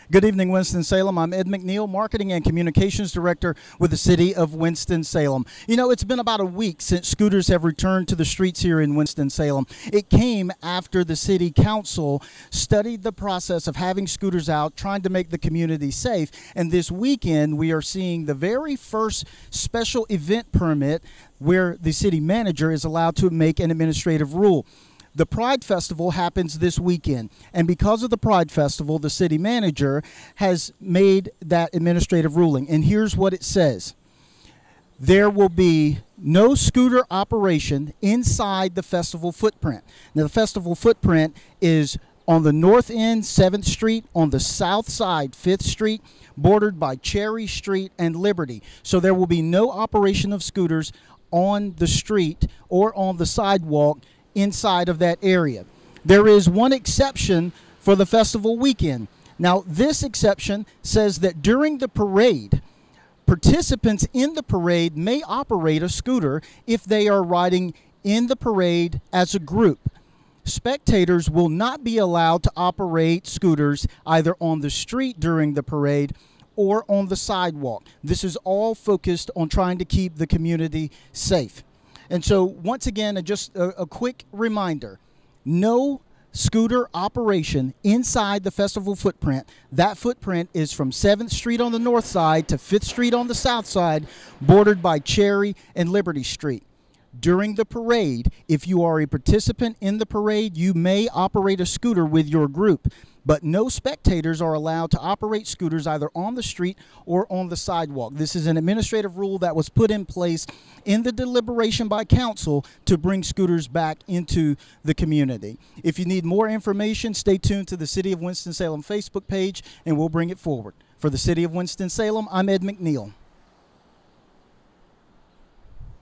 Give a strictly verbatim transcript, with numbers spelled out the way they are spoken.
Good evening, Winston-Salem. I'm Ed McNeil, Marketing and Communications Director with the City of Winston-Salem. You know, it's been about a week since scooters have returned to the streets here in Winston-Salem. It came after the City Council studied the process of having scooters out, trying to make the community safe. And this weekend, we are seeing the very first special event permit where the city manager is allowed to make an administrative rule. The Pride Festival happens this weekend, and because of the Pride Festival, the city manager has made that administrative ruling. And here's what it says. There will be no scooter operation inside the festival footprint. Now, the festival footprint is on the north end, seventh Street, on the south side, fifth Street, bordered by Cherry Street and Liberty. So there will be no operation of scooters on the street or on the sidewalk inside of that area. There is one exception for the festival weekend. Now, this exception says that during the parade, participants in the parade may operate a scooter if they are riding in the parade as a group. Spectators will not be allowed to operate scooters either on the street during the parade or on the sidewalk. This is all focused on trying to keep the community safe. And so, once again, just a, a quick reminder, no scooter operation inside the festival footprint. That footprint is from seventh Street on the north side to fifth Street on the south side, bordered by Cherry and Liberty Street. During the parade, if you are a participant in the parade, you may operate a scooter with your group, but no spectators are allowed to operate scooters either on the street or on the sidewalk. This is an administrative rule that was put in place in the deliberation by council to bring scooters back into the community. If you need more information, stay tuned to the City of Winston-Salem Facebook page, and we'll bring it forward. For the City of Winston-Salem, I'm Ed McNeil.